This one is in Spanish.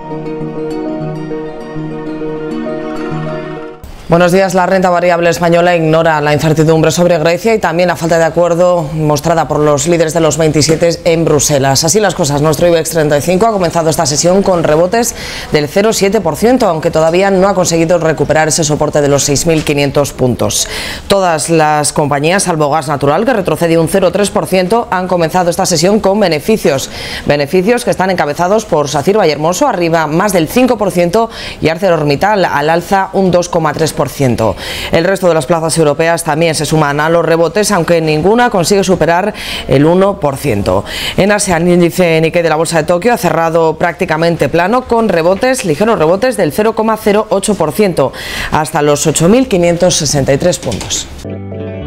Buenos días. La renta variable española ignora la incertidumbre sobre Grecia y también la falta de acuerdo mostrada por los líderes de los 27 en Bruselas. Así las cosas, nuestro IBEX 35 ha comenzado esta sesión con rebotes del 0,7%, aunque todavía no ha conseguido recuperar ese soporte de los 6.500 puntos. Todas las compañías, salvo Gas Natural, que retrocede un 0,3%, han comenzado esta sesión con beneficios. Beneficios que están encabezados por SACIR Vallehermoso, arriba más del 5%, y ArcelorMittal al alza un 2,3%. El resto de las plazas europeas también se suman a los rebotes, aunque ninguna consigue superar el 1%. En Asia, el índice Nikkei de la Bolsa de Tokio ha cerrado prácticamente plano, con ligeros rebotes del 0,08% hasta los 8.563 puntos.